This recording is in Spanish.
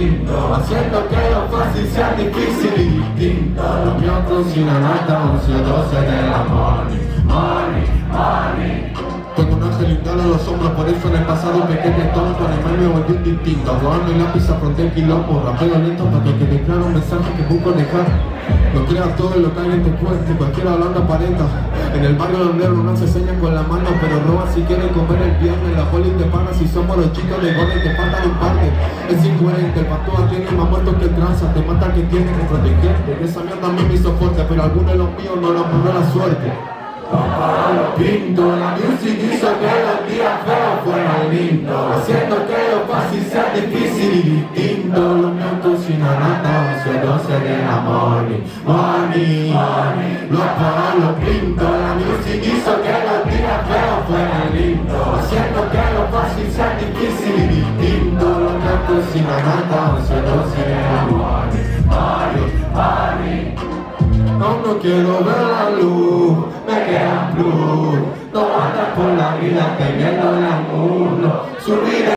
lindo, haciendo que lo fácil sea difícil y distinto. Los míos cocinan hasta 11 o 12 de la morning. Tengo un ángel lindo a los hombros, por eso en el pasado me quedé tonto. Animal me volvió un distinto, abogando y lápiz afronté el quilombo. Rapeo lento para que quede claro un mensaje que busco dejar. No creas todo lo que alguien te cuente, cualquiera hablando aparenta. En el barrio donde no se enseñan con la mano, pero roban si quieren comer el viernes. La poli te paga si somos los chicos de gol y te faltan un parte. Es incoherente, el patúa tiene más muertos que el tranza. Te mata el que tiene que protegerte. Esa mierda a mí me hizo fuerte, pero algunos de los míos no nos mandó la suerte. Los pinto, la music hizo que los días feos fueran lindos, haciendo que lo fácil sea difícil y distinto. Los míos cocinan hasta 11 o 12 de la morning. Los pinto, la music hizo que los días feos fueran lindos, haciendo que lo fácil sea difícil y distinto. Los míos cocinan hasta 11 o 12 de la morning. Aún no quiero ver la luz, me quedan plus. No andas por la vida teniendo el amor. Subir